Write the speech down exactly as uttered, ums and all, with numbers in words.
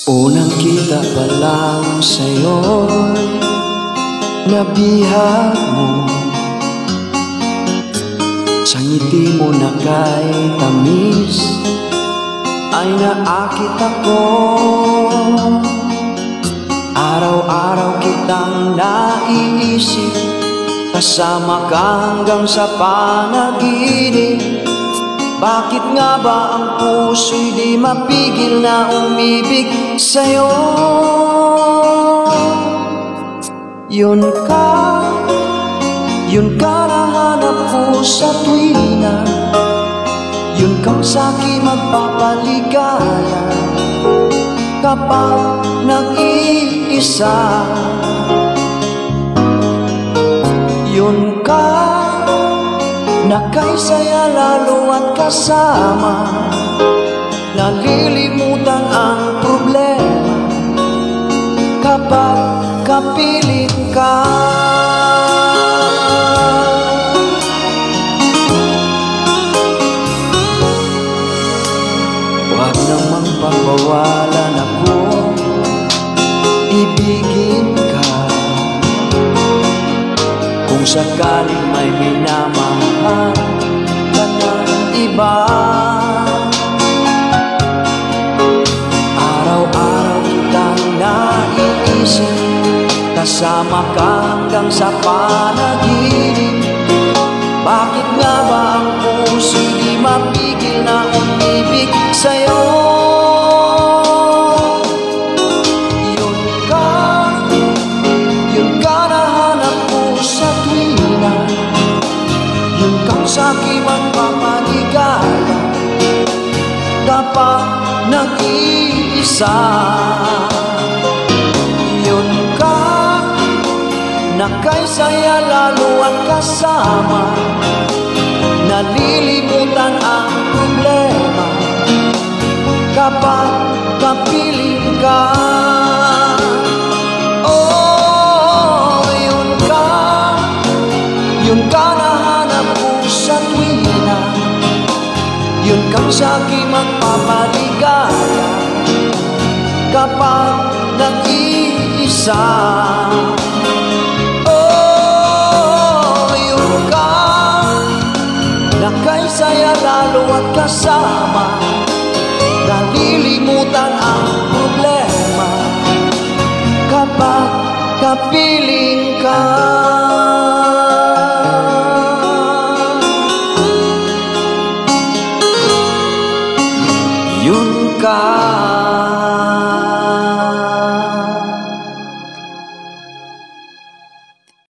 Unang kita pa lang sa'yo'y nabihag mo. Sa ngiti mo na kay tamis ay naakit ako. Araw-araw kitang naiisip, kasama ka hanggang sa panaginip. Bakit nga ba ang puso'y di mapigil na umibig sa'yo? Yun ka, yun ka na hanap ko sa tuwina. Yun kang sa'kin magpapaligaya kapag nag-iisa. Yun ka na kay saya lalo at kasama, nalilimutan ang problema kapag kapiling ka. Huwag namang pagbawalan ako, ibigin ka. Kung sakaling may minamahal ka ng iba, araw-araw kitang naiisip, kasama ka hanggang sa panaginip. Bakit nga ba ang puso di mapigil na umibig sa'yo? Yun ka, yun ka na hanap ko sa tuwina. Yun kang sa'kin magpapaligaya kapag nag-iisa. Yun ka na kay saya lalo at kasama, nalilimutan ang problema kapag kapiling ka. Oh, yun ka, yun ka na hanap ko sa tuwina. Yun kang sa'kin magpapaligaya kapag nag-iisa. Kay saya lalo at kasama, nalilimutan ang problema kapag kapiling ka.